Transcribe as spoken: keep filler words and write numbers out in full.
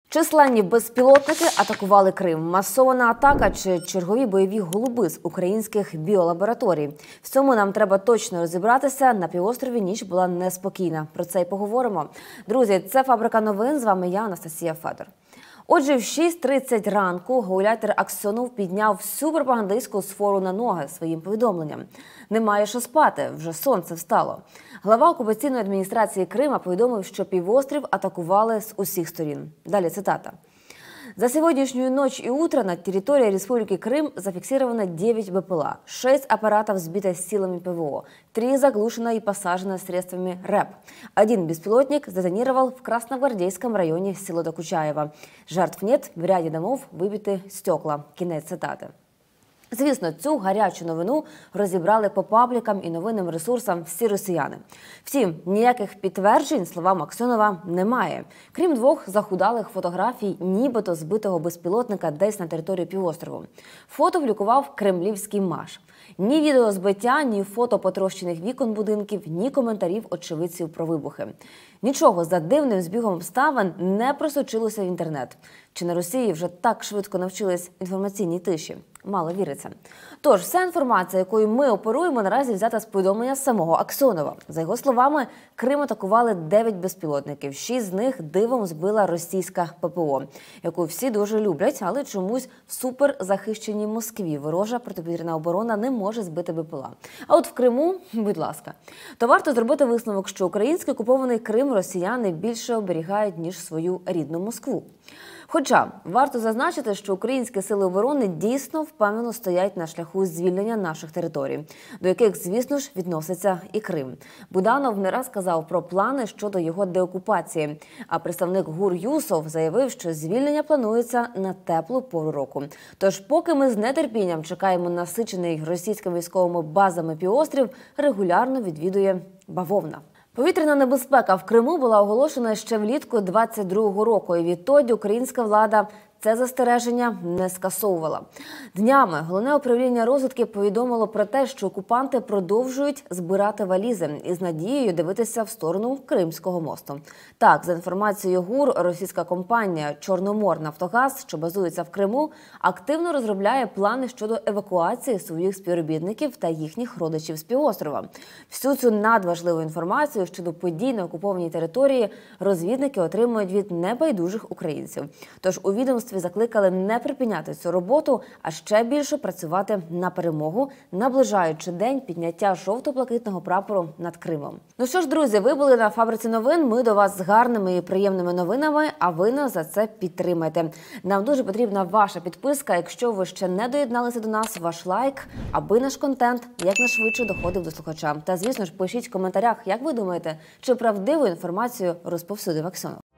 Численні безпілотники атакували Крим. Масована атака чи чергові бойові голуби з українських біолабораторій. В цьому нам треба точно розібратися. На півострові ніч була неспокійна. Про це й поговоримо. Друзі, це «Фабрика новин». З вами я, Анастасія Федор. Отже, в шість тридцять ранку гауляйтер Аксьонов підняв всю пропагандистську сферу на ноги своїм повідомленням. Немає що спати, вже сонце встало. Глава окупаційної адміністрації Крима повідомив, що півострів атакували з усіх сторін. Далі цитата. За сегодняшнюю ночь и утро на территории Республики Крым зафиксировано девять БПЛА, шесть аппаратов сбито силами ПВО, три заглушено и посажено средствами РЭП. Один беспилотник сдетонировал в Красногвардейском районе село Докучаево. Жертв нет, в ряде домов выбиты стекла. Кінець цитати. Звісно, цю гарячу новину розібрали по паблікам і новинним ресурсам всі росіяни. Втім, ніяких підтверджень словам Аксьонова немає. Крім двох захудалих фотографій нібито збитого безпілотника десь на території півострову. Фото публікував кремлівський МАШ. Ні відео збиття, ні фото потрощених вікон будинків, ні коментарів очевидців про вибухи. Нічого за дивним збігом обставин не просочилося в інтернет. Чи на Росії вже так швидко навчились інформаційній тиші? Мало віриться. Тож, вся інформація, якою ми оперуємо, наразі взята з повідомлення самого Аксьонова. За його словами, Крим атакували дев'ять безпілотників. Шість з них дивом збила російська ППО, яку всі дуже люблять, але чомусь в суперзахищеній Москві ворожа протиповітряна оборона не може збити БПЛА. А от в Криму, будь ласка. То варто зробити висновок, що український окупований Крим росіяни більше оберігають, ніж свою рідну Москву. Хоча варто зазначити, що українські сили оборони дійсно впевнено стоять на шляху звільнення наших територій, до яких, звісно ж, відноситься і Крим. Буданов не раз казав про плани щодо його деокупації, а представник ГУР Юсов заявив, що звільнення планується на теплу пору року. Тож, поки ми з нетерпінням чекаємо насичений російськими військовими базами півострів, регулярно відвідує бавовна. Повітряна небезпека в Криму була оголошена ще влітку двадцять другого року, і відтоді українська влада це застереження не скасовувала. Днями Головне управління розвідки повідомило про те, що окупанти продовжують збирати валізи із надією дивитися в сторону Кримського мосту. Так, за інформацією ГУР, російська компанія «Чорноморнафтогаз», що базується в Криму, активно розробляє плани щодо евакуації своїх співробітників та їхніх родичів з півострова. Всю цю надважливу інформацію щодо подій на окупованій території розвідники отримують від небайдужих українців. Тож у відомстві закликали не припиняти цю роботу, а ще більше працювати на перемогу, наближаючи день підняття жовто-блакитного прапору над Кримом. Ну що ж, друзі, ви були на «Фабриці новин». Ми до вас з гарними і приємними новинами, а ви нас за це підтримайте. Нам дуже потрібна ваша підписка. Якщо ви ще не доєдналися до нас, ваш лайк, аби наш контент якнайшвидше доходив до слухача. Та, звісно ж, пишіть в коментарях, як ви думаєте, чи правдиву інформацію розповсюдив Аксьонов.